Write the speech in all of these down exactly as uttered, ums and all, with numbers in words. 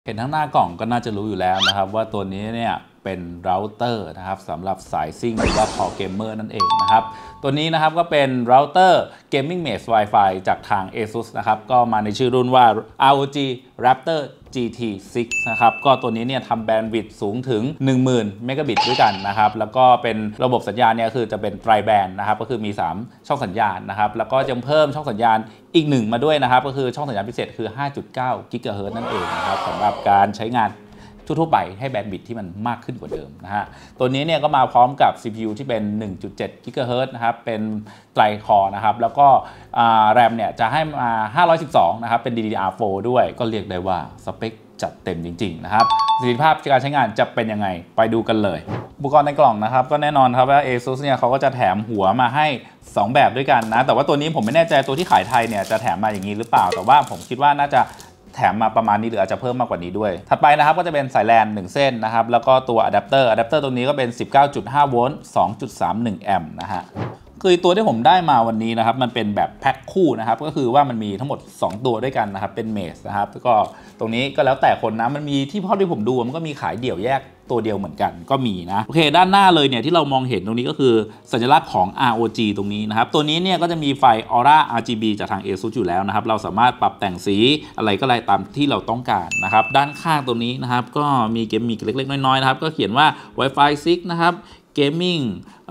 เห็นทั้งหน้ากล่องก็น่าจะรู้อยู่แล้วนะครับว่าตัวนี้เนี่ยเป็นเราเตอร์นะครับสำหรับสายซิ่งหรือว่า Core Gamer นั่นเองนะครับตัวนี้นะครับก็เป็นเราเตอร์ Gaming Mesh Wi-Fi จากทาง ASUS นะครับก็มาในชื่อรุ่นว่า อาร์ โอ จี Raptor จี ที ซิกซ์ นะครับก็ตัวนี้เนี่ยทำแบนด์วิดต์สูงถึง หนึ่งหมื่น เมกะบิตด้วยกันนะครับแล้วก็เป็นระบบสัญญาณเนี่ยคือจะเป็นไตรแบนด์นะครับก็คือมี สาม ช่องสัญญาณนะครับแล้วก็ยังเพิ่มช่องสัญญาณอีกหนึ่งมาด้วยนะครับก็คือช่องสัญญาณพิเศษคือ ห้าจุดเก้า กิกะเฮิรตซ์นั่นเองนะครับสำหรับการใช้งานทั่วไปให้แบนด์วิดต์ที่มันมากขึ้นกว่าเดิมนะฮะตัวนี้เนี่ยก็มาพร้อมกับ ซี พี ยู ที่เป็น หนึ่งจุดเจ็ด กิกะเฮิรตซ์นะครับเป็นไตรคอร์นะครับแล้วก็แรมเนี่ยจะให้มาห้าร้อยสิบสองนะครับเป็น ดี ดี อาร์ โฟร์ ด้วยก็เรียกได้ว่าสเปคจัดเต็มจริงๆนะครับประสิทธิภาพการใช้งานจะเป็นยังไงไปดูกันเลยอุปกรณ์ในกล่องนะครับก็แน่นอนครับว่า ASUS เนี่ยเขาก็จะแถมหัวมาให้สองแบบด้วยกันนะแต่ว่าตัวนี้ผมไม่แน่ใจตัวที่ขายไทยเนี่ยจะแถมมาอย่างนี้หรือเปล่าแต่ว่าผมคิดว่าน่าจะแถมมาประมาณนี้หรืออาจจะเพิ่มมากกว่านี้ด้วยถัดไปนะครับก็จะเป็นสายแลนหนึ่งเส้นนะครับแล้วก็ตัวอะแดปเตอร์อะแดปเตอร์ตรงนี้ก็เป็น สิบเก้าจุดห้า โวลต์ สองจุดสามหนึ่ง แอมป์นะฮะคือตัวที่ผมได้มาวันนี้นะครับมันเป็นแบบแพ็คคู่นะครับก็คือว่ามันมีทั้งหมดสองตัวด้วยกันนะครับเป็นเมสนะครับแล้วก็ตรงนี้ก็แล้วแต่คนนะมันมีที่พ่อที่ผมดูมันก็มีขายเดี่ยวแยกตัวเดียวเหมือนกันก็มีนะโอเคด้านหน้าเลยเนี่ยที่เรามองเห็นตรงนี้ก็คือสัญลักษณ์ของ อาร์ โอ จี ตรงนี้นะครับตัวนี้เนี่ยก็จะมีไฟ Aura อาร์ จี บี จากทาง ASUS อยู่แล้วนะครับเราสามารถปรับแต่งสีอะไรก็ได้ตามที่เราต้องการนะครับด้านข้างตรงนี้นะครับก็มีเกมมิ่งเล็กๆน้อยๆนะครับก็เขียนว่า Wi-Fi ซิกซ์ นะครับ Gaming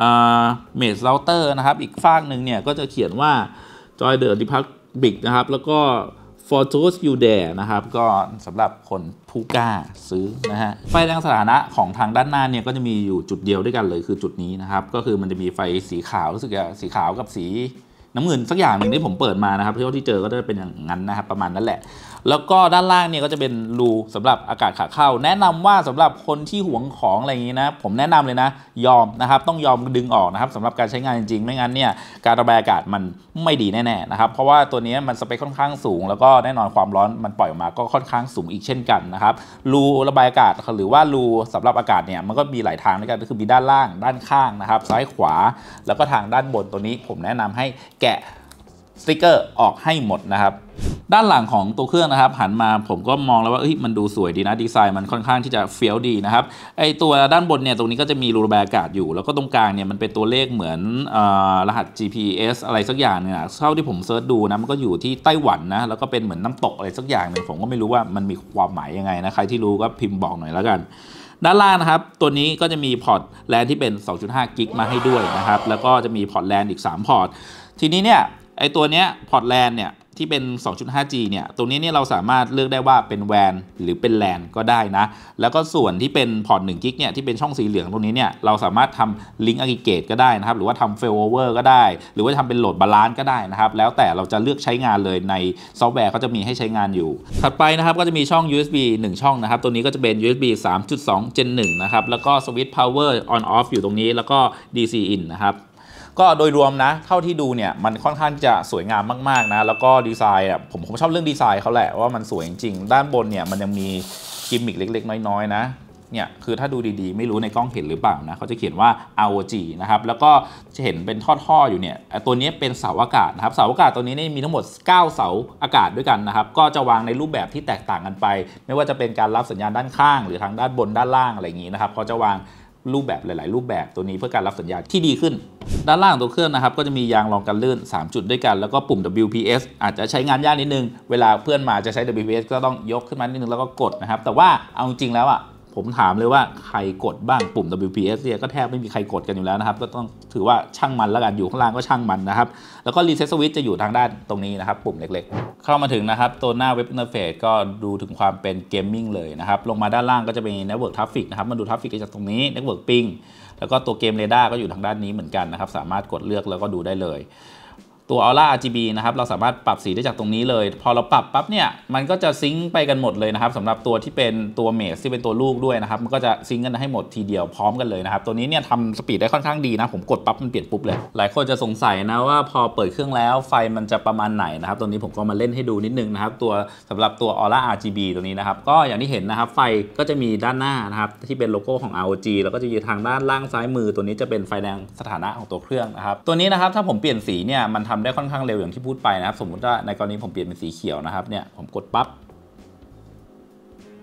Mesh Router นะครับอีกฝั่งหนึ่งเนี่ยก็จะเขียนว่า Joy the Republic นะครับแล้วก็For those you dare นะครับก็สำหรับคนผู้กล้าซื้อนะฮะไฟแดงสถานะของทางด้านหน้าเนี่ยก็จะมีอยู่จุดเดียวด้วยกันเลยคือจุดนี้นะครับก็คือมันจะมีไฟสีขาวรู้สึกจะสีขาวกับสีน้ำเงินสักอย่างหนึ่งที่ผมเปิดมานะครับที่เจอก็จะเป็นอย่างนั้นนะครับประมาณนั้นแหละแล้วก็ด้านล่างเนี่ยก็จะเป็นรูสำหรับอากาศขาเข้าแนะนำว่าสำหรับคนที่หวงของอะไรอย่างนี้นะผมแนะนำเลยนะยอมนะครับต้องยอมดึงออกนะครับสำหรับการใช้งานจริงๆไม่งั้นเนี่ยการระบายอากาศมันไม่ดีแน่ๆนะครับเพราะว่าตัวนี้มันสเปคค่อนข้างสูงแล้วก็แน่นอนความร้อนมันปล่อยออกมาก็ค่อนข้างสูงอีกเช่นกันนะครับรูระบายอากาศหรือว่ารูสำหรับอากาศเนี่ยมันก็มีหลายทางด้วยกันก็คือมีด้านล่างด้านข้างนะครับซ้ายขวาแล้วก็ทางด้านบนตัวนี้ผมแนะนำให้แกะสติ๊กเกอร์ออกให้หมดนะครับด้านหลังของตัวเครื่องนะครับหันมาผมก็มองแล้วว่าเอ้ยมันดูสวยดีนะดีไซน์มันค่อนข้างที่จะเฟี้ยวดีนะครับไอตัวด้านบนเนี่ยตรงนี้ก็จะมีรูระบายอากาศอยู่แล้วก็ตรงกลางเนี่ยมันเป็นตัวเลขเหมือนรหัส จี พี เอส อะไรสักอย่างเนี่ยเท่าที่ผมเซิร์ชดูนะมันก็อยู่ที่ไต้หวันนะแล้วก็เป็นเหมือนน้ำตกอะไรสักอย่างหนึ่งผมก็ไม่รู้ว่ามันมีความหมายยังไงนะใครที่รู้ก็พิมพ์บอกหน่อยแล้วกันด้านล่างนะครับตัวนี้ก็จะมีพอร์ตแลนที่เป็น สองจุดห้า กิกมาให้ด้วยนะครับแล้วก็จะมีพอร์ตแลนอีกสามพอร์ตทีนี้เนี่ยไอตัวเนี้ยพอร์ตแลนเนี่ยที่เป็น สองจุดห้า จี เนี่ยตรงนี้เนี่ยเราสามารถเลือกได้ว่าเป็นแวนหรือเป็นแลนก็ได้นะแล้วก็ส่วนที่เป็นพอร์ตหนึ่งกิกเนี่ยที่เป็นช่องสีเหลืองตรงนี้เนี่ยเราสามารถทำลิงก์อะกริเกตก็ได้นะครับหรือว่าทำเฟลโอเวอร์ก็ได้หรือว่าทำเป็นโหลดบาลานซ์ก็ได้นะครับแล้วแต่เราจะเลือกใช้งานเลยในซอฟต์แวร์เขาจะมีให้ใช้งานอยู่ถัดไปนะครับก็จะมีช่อง ยู เอส บี หนึ่งช่องนะครับตัวนี้ก็จะเป็น ยู เอส บี สามจุดสอง เจน หนึ่ง นะครับแล้วก็สวิตช์ power on off อยู่ตรงนี้แล้วก็ ดี ซี in นะครับก็โดยรวมนะเท่าที่ดูเนี่ยมันค่อนข้างจะสวยงามมากๆนะแล้วก็ดีไซน์อ่ะผมผมชอบเรื่องดีไซน์เขาแหละว่ามันสวยจริงๆด้านบนเนี่ยมันยังมีกิมมิคเล็กๆน้อยๆนะเนี่ยคือถ้าดูดีๆไม่รู้ในกล้องเห็นหรือเปล่านะเขาจะเขียนว่า อาร์ โอ จี นะครับแล้วก็จะเห็นเป็นท่อๆอยู่เนี่ยตัวนี้เป็นเสาอากาศนะครับเสาอากาศตัวนี้นี่มีทั้งหมดเก้าเสาอากาศด้วยกันนะครับก็จะวางในรูปแบบที่แตกต่างกันไปไม่ว่าจะเป็นการรับสัญญาณด้านข้างหรือทางด้านบนด้านล่างอะไรอย่างนี้นะครับเขาจะวางรูปแบบหลายๆรูปแบบตัวนี้เพื่อการรับสัญญาณที่ดีขึ้นด้านล่างตัวเครื่องนะครับก็จะมียางรองกันลื่นสามจุดด้วยกันแล้วก็ปุ่ม ดับเบิลยู พี เอส อาจจะใช้งานยากนิดนึงเวลาเพื่อนมาจะใช้ ดับเบิลยู พี เอส ก็ต้องยกขึ้นมานิดนึงแล้วก็กดนะครับแต่ว่าเอาจริงแล้วอ่ะผมถามเลยว่าใครกดบ้างปุ่ม ดับเบิลยู พี เอส เนี่ยก็แทบไม่มีใครกดกันอยู่แล้วนะครับก็ต้องถือว่าช่างมันแล้วกันอยู่ข้างล่างก็ช่างมันนะครับแล้วก็รีเซ็ตสวิตช์จะอยู่ทางด้านตรงนี้นะครับปุ่มเล็กๆเข้ามาถึงนะครับตัวหน้าเว็บอินเทอร์เฟซก็ดูถึงความเป็นเกมมิ่งเลยนะครับลงมาด้านล่างก็จะเป็น Network Traffic นะครับมาดู Traffic จากตรงนี้ Network Ping แล้วก็ตัวเกมเรดาร์ก็อยู่ทางด้านนี้เหมือนกันนะครับสามารถกดเลือกแล้วก็ดูได้เลยตัว Aura อาร์ จี บี นะครับเราสามารถปรับสีได้จากตรงนี้เลยพอเราปรับปั๊บเนี่ยมันก็จะซิงค์ไปกันหมดเลยนะครับสำหรับตัวที่เป็นตัวเมสที่เป็นตัวลูกด้วยนะครับมันก็จะซิงค์กันให้หมดทีเดียวพร้อมกันเลยนะครับตัวนี้เนี่ยทำสปีดได้ค่อนข้างดีนะผมกดปั๊บมันเปลี่ยนปุ๊บเลยหลายคนจะสงสัยนะว่าพอเปิดเครื่องแล้วไฟมันจะประมาณไหนนะครับตัวนี้ผมก็มาเล่นให้ดูนิดนึงนะครับตัวสำหรับตัว Aura อาร์ จี บี ตัวนี้นะครับก็อย่างที่เห็นนะครับไฟก็จะมีด้านหน้านะครับที่เป็นโลโก้ของ อาร์ โอ จี แล้วก็จะอยู่ทางด้านล่างซ้ายมือตัวนี้จะเป็นไฟแดงสถานะของตัวเครื่องนะครับตัวนี้นะครับถ้าผมเปลี่ยนสีเนี่ยมันทำได้ค่อนข้างเร็วอย่างที่พูดไปนะครับสมมุติว่าในกรณีผมเปลี่ยนเป็นสีเขียวนะครับเนี่ยผมกดปั๊บ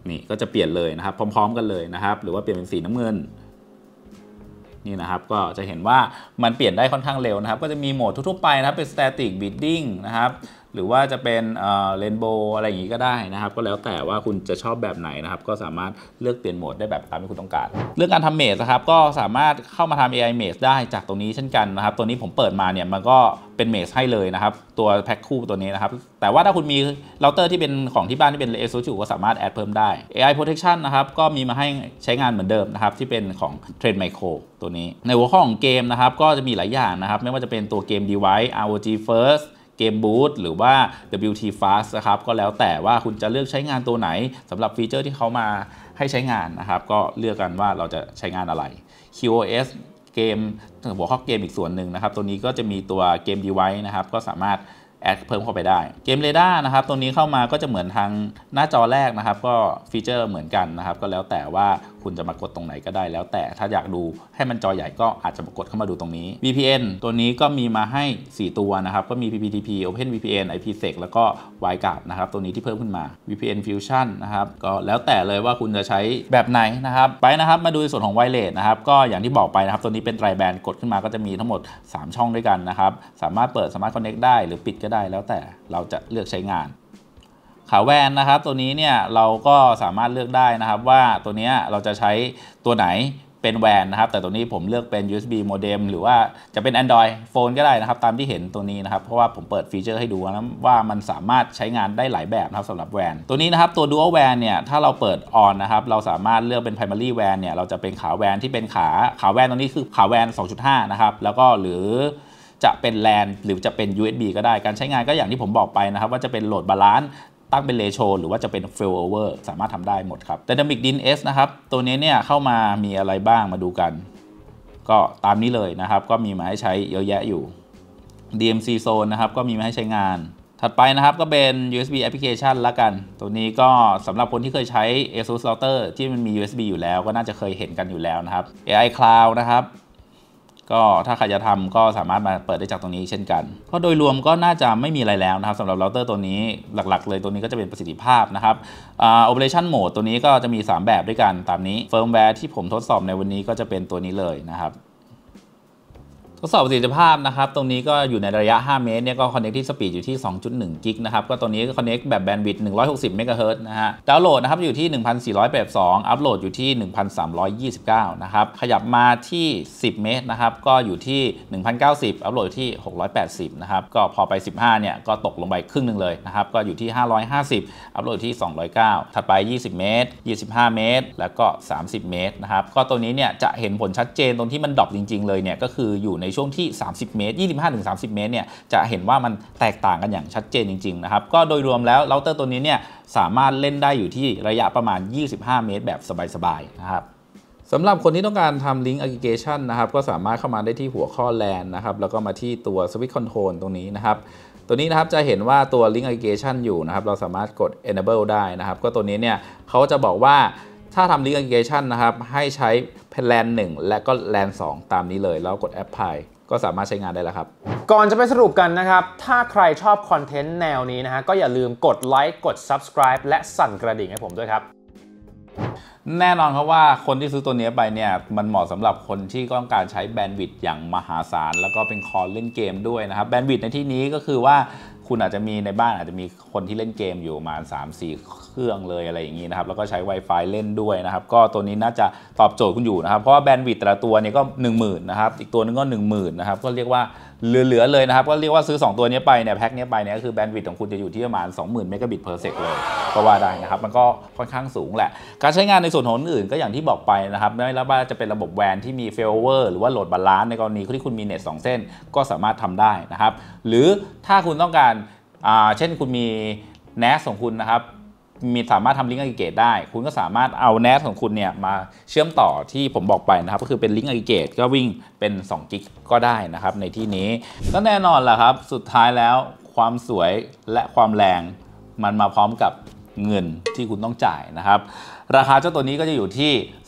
นี่ก็จะเปลี่ยนเลยนะครับพร้อมๆกันเลยนะครับหรือว่าเปลี่ยนเป็นสีน้ำเงินนี่นะครับก็จะเห็นว่ามันเปลี่ยนได้ค่อนข้างเร็วนะครับก็จะมีโหมดทั่วๆไปนะครับเป็น static bidding นะครับหรือว่าจะเป็นเรนโบว์อะไรอย่างนี้ก็ได้นะครับก็แล้วแต่ว่าคุณจะชอบแบบไหนนะครับก็สามารถเลือกเปลี่ยนโหมดได้แบบตามที่คุณต้องการเรื่องการทำเมจนะครับก็สามารถเข้ามาทำ เอ ไอ Maze ได้จากตรงนี้เช่นกันนะครับตัวนี้ผมเปิดมาเนี่ยมันก็เป็นเมจให้เลยนะครับตัวแพ็คคู่ตัวนี้นะครับแต่ว่าถ้าคุณมีเราเตอร์ที่เป็นของที่บ้านที่เป็น เอ เอส ยู ก็สามารถแอดเพิ่มได้ เอ ไอ Protection นะครับก็มีมาให้ใช้งานเหมือนเดิมนะครับที่เป็นของ Trend Micro ตัวนี้ในหัวข้อของเกมนะครับก็จะมีหลายอย่างนะครับไม่ว่าจะเป็นตัวเกม Device อาร์ โอ จี Firstเกมบูทหรือว่า ดับเบิลยู ที Fast นะครับก็แล้วแต่ว่าคุณจะเลือกใช้งานตัวไหนสำหรับฟีเจอร์ที่เขามาให้ใช้งานนะครับก็เลือกกันว่าเราจะใช้งานอะไร คิว โอ เอส เกมหัวข้อเกมอีกส่วนหนึ่งนะครับตัวนี้ก็จะมีตัวเกม Device นะครับก็สามารถแอดเพิ่มเข้าไปได้เกมเรดาร์นะครับตัวนี้เข้ามาก็จะเหมือนทางหน้าจอแรกนะครับก็ฟีเจอร์เหมือนกันนะครับก็แล้วแต่ว่าคุณจะมากดตรงไหนก็ได้แล้วแต่ถ้าอยากดูให้มันจอใหญ่ก็อาจจะกดเข้ามาดูตรงนี้ วี พี เอ็น ตัวนี้ก็มีมาให้สี่ตัวนะครับก็มี พี พี ที พี OpenVPN ไอ พี เซก แล้วก็ WireGuard นะครับตัวนี้ที่เพิ่มขึ้นมา วี พี เอ็น Fusion นะครับก็แล้วแต่เลยว่าคุณจะใช้แบบไหนนะครับไปนะครับมาดูในส่วนของ Wireless นะครับก็อย่างที่บอกไปนะครับตัวนี้เป็นไตรแบนด์กดขึ้นมาก็จะมีทั้งหมดสามช่องด้วยกันนะครับสามารถเปิดสามารถ Connect ได้หรือปิดก็ได้แล้วแต่เราจะเลือกใช้งานขาแวนนะครับตัวนี้เนี่ยเราก็สามารถเลือกได้นะครับว่าตัวนี้เราจะใช้ตัวไหนเป็นแวนนะครับแต่ตัวนี้ผมเลือกเป็น ยู เอส บี modem หรือว่าจะเป็น Android phone ก็ได้นะครับตามที่เห็นตัวนี้นะครับเพราะว่าผมเปิดฟีเจอร์ให้ดูนะว่ามันสามารถใช้งานได้หลายแบบนะครับสำหรับแวนตัวนี้นะครับตัว dual WAN เนี่ยถ้าเราเปิด on นะครับเราสามารถเลือกเป็น primary WAN เนี่ยเราจะเป็นขาแวนที่เป็นขาขาแวนตรงนี้คือขาแวน สองจุดห้า นะครับแล้วก็หรือจะเป็น แลน หรือจะเป็น ยู เอส บี ก็ได้การใช้งานก็อย่างที่ผมบอกไปนะครับว่าจะเป็นโหลดบาลานซ์ตั้งเป็นเรโชหรือว่าจะเป็น failover สามารถทำได้หมดครับ Dynamic ดี เอ็น เอส นะครับตัวนี้เนี่ยเข้ามามีอะไรบ้างมาดูกันก็ตามนี้เลยนะครับก็มีมาให้ใช้เยอะแยะอยู่ ดี เอ็ม ซี Zone นะครับก็มีมาให้ใช้งานถัดไปนะครับก็เป็น ยู เอส บี Application ละกันตัวนี้ก็สำหรับคนที่เคยใช้ ASUS Router ที่มันมี ยู เอส บี อยู่แล้วก็น่าจะเคยเห็นกันอยู่แล้วนะครับ เอ ไอ Cloud นะครับก็ถ้าใครจะทำก็สามารถมาเปิดได้จากตรงนี้เช่นกันก็โดยรวมก็น่าจะไม่มีอะไรแล้วนะครับสำหรับเราเตอร์ตัวนี้หลักๆเลยตัวนี้ก็จะเป็นประสิทธิภาพนะครับอ่า Operation Mode ตัวนี้ก็จะมีสามแบบด้วยกันตามนี้ Firmware ที่ผมทดสอบในวันนี้ก็จะเป็นตัวนี้เลยนะครับทดสอบประสิทธิภาพนะครับตรงนี้ก็อยู่ในระยะห้าเมตรเนี่ยก็ Connect ที่สปีดอยู่ที่ สองจุดหนึ่ง กิกนะครับก็ตัวนี้ก็ Connect แบบแบนด์วิดต์หนึ่งร้อยหกสิบเมกะเฮิรตซ์นะฮะดาวน์โหลดนะครับอยู่ที่ หนึ่งพันสี่ร้อยแปดสิบสอง อัพโหลดอยู่ที่ หนึ่งพันสามร้อยยี่สิบเก้า นะครับขยับมาที่สิบเมตรนะครับก็อยู่ที่ หนึ่งพันเก้าสิบ อัพโหลดที่หกร้อยแปดสิบนะครับก็พอไปสิบห้าเนี่ยก็ตกลงไปครึ่งนึงเลยนะครับก็อยู่ที่ห้าร้อยห้าสิบ อัพโหลดที่สองร้อยเก้าถัดไปยี่สิบเมตรยี่สิบห้าเมตรแล้วก็สามสิบเมตรนะครับก็ตัวนี้เนี่ยจะเห็นผลชัดเจนตรงที่มันดรอปจริงๆเลยเนี่ยก็คืออยู่ในช่วงที่สามสิบเมตร ยี่สิบห้าถึงสามสิบ เมตรเนี่ยจะเห็นว่ามันแตกต่างกันอย่างชัดเจนจริงๆนะครับก็โดยรวมแล้วเราเตอร์ตัวนี้เนี่ยสามารถเล่นได้อยู่ที่ระยะประมาณยี่สิบห้าเมตรแบบสบายๆนะครับสำหรับคนที่ต้องการทำ Link Aggregation นะครับก็สามารถเข้ามาได้ที่หัวข้อ แลน นะครับแล้วก็มาที่ตัว Switch Control ตรงนี้นะครับตัวนี้นะครับจะเห็นว่าตัว Link Aggregation อยู่นะครับเราสามารถกด Enable ได้นะครับก็ตัวนี้เนี่ยเขาจะบอกว่าถ้าทำ Link Aggregation นะครับให้ใช้ แลน หนึ่งและก็ แลน สองตามนี้เลยแล้วกด Applyก็สามารถใช้งานได้แล้วครับก่อนจะไปสรุปกันนะครับถ้าใครชอบคอนเทนต์แนวนี้นะฮะก็อย่าลืมกดไลค์กด Subscribe และสั่นกระดิ่งให้ผมด้วยครับแน่นอนครับว่าคนที่ซื้อตัวนี้ไปเนี่ยมันเหมาะสำหรับคนที่ต้องการใช้แบนด์วิดต์อย่างมหาศาลแล้วก็เป็นคอเล่นเกมด้วยนะครับแบนด์วิดต์ในที่นี้ก็คือว่าคุณอาจจะมีในบ้านอาจจะมีคนที่เล่นเกมอยู่ประมาณ สามสี่ เครื่องเลยอะไรอย่างนี้นะครับแล้วก็ใช้ Wi-Fi เล่นด้วยนะครับก็ตัวนี้น่าจะตอบโจทย์คุณอยู่นะครับเพราะว่าแบนด์วิดต์แต่ละตัวเนี่ยก็ หนึ่งหมื่น นะครับอีกตัวนึงก็ หนึ่งหมื่น นะครับก็เรียกว่าเหลือๆเลยนะครับก็เรียกว่าซื้อสองตัวนี้ไปเนี่ยแพ็คนี้ไปเนี่ยก็คือแบนด์วิดต์ของคุณจะอยู่ที่ประมาณ สองหมื่น เมกะบิต เพอร์ เซก เลยก็ว่าได้นะครับมันก็ค่อนข้างสูงแหละการใช้งานในส่วนของอื่นก็อย่างที่บอกไปนะครับไม่ว่าจะเป็นระบบแวนที่มี failover หรือว่าโหลดบาลานซ์ในกรณีที่คุณมีเน็ตสองเส้นก็สามารถทำได้นะครับหรือถ้าคุณต้องการอ่าเช่นคุณมี เน เอ เอส ของคุณนะครับมีสามารถทำ Link Aggregate ได้คุณก็สามารถเอา เน เอ เอส ของคุณเนี่ยมาเชื่อมต่อที่ผมบอกไปนะครับก็คือเป็น Link Aggregate ก็วิ่งเป็น สอง กิกก็ได้นะครับในที่นี้ก็แน่นอนแหละครับสุดท้ายแล้วความสวยและความแรงมันมาพร้อมกับเงินที่คุณต้องจ่ายนะครับราคาเจ้าตัวนี้ก็จะอยู่ที่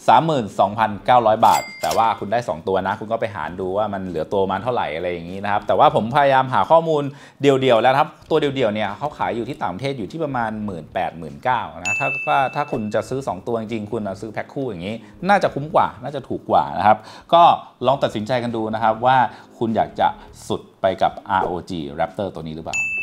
สามหมื่นสองพันเก้าร้อย บาทแต่ว่าคุณได้สองตัวนะคุณก็ไปหารดูว่ามันเหลือตัวมันเท่าไหร่อะไรอย่างนี้นะครับแต่ว่าผมพยายามหาข้อมูลเดี่ยวๆแล้วครับตัวเดี่ยวๆเนี่ยเขาขายอยู่ที่ต่างประเทศอยู่ที่ประมาณ หนึ่งหมื่นแปดพัน หนึ่งหมื่นเก้าพัน นะถ้าว่าถ้าคุณจะซื้อสองตัวจริงๆคุณซื้อแพ็คคู่อย่างนี้น่าจะคุ้มกว่าน่าจะถูกกว่านะครับก็ลองตัดสินใจกันดูนะครับว่าคุณอยากจะสุดไปกับ อาร์ โอ จี Raptor ตัวนี้หรือเปล่า